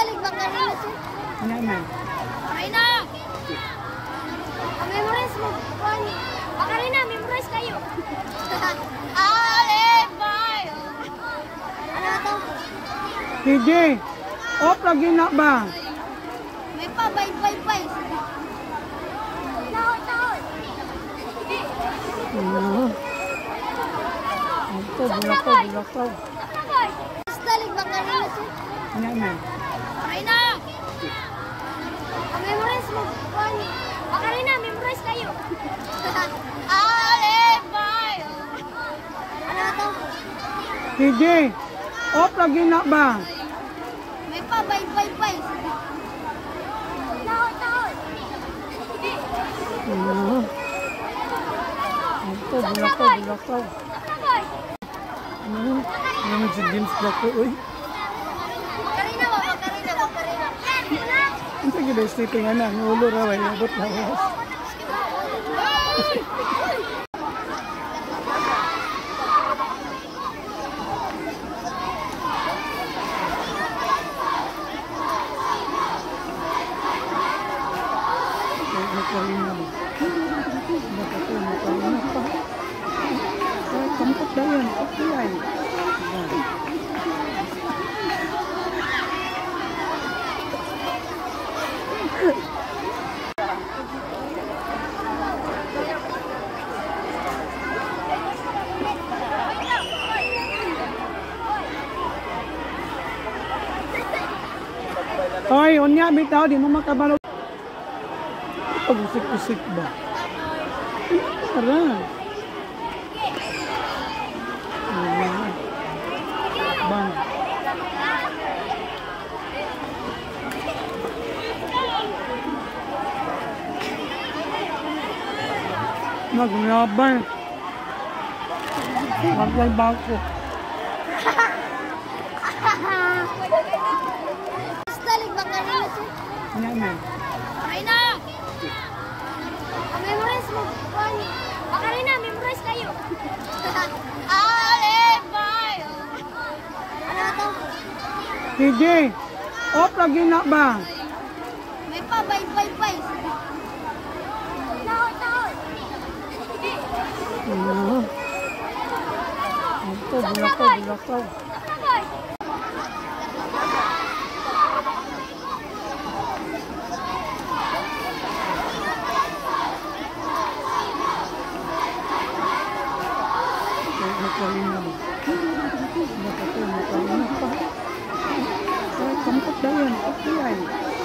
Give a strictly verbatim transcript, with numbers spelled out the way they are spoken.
Dalig ba kanina siya? Naman. Ay na! Memorize mo. Baka rin na, memorize kayo. Alibayo. Ano to? K J, off lagi na ba? May pa, bay, bay, bay. Taon, taon. Ano? Ito, bulakaw, bulakaw. Dalig ba kanina siya? Naman. Ay na! Memorize mo. Baka rin na, memorize kayo. Alibayo. Ano to? K J, off lagi na ba? May pa, bay, bay, bay. Taon, taon. Ano? Ito, bulakaw, bulakaw. Ano? Ano naman si James Blacko, uy? Karina ba? Karina ba? Karina. Ang sige ba, sleeping nga na. Ang ulo raw ay abot na was. Makalina ba? Bakit ito, makalina pa. Ay, kampot na yan. Kapilay. Hoy, unya bitaw di mo makabalo. Pag-usik-usik ba? Tara. Bang. Maglaban. Maglaban ko. Dalig ba kanina siya? Naman. Ay na! Memorize mo. Baka rin na, memorize kayo. Alibayo. Ano to? K J, off lagi na ba? May pa, bay, bay, bay. Taon, taon. Ano? Ito, bulakaw, bulakaw. Makalina ba? Bakit ito, makalina pa. Ay, kampot na yan. Kapilay.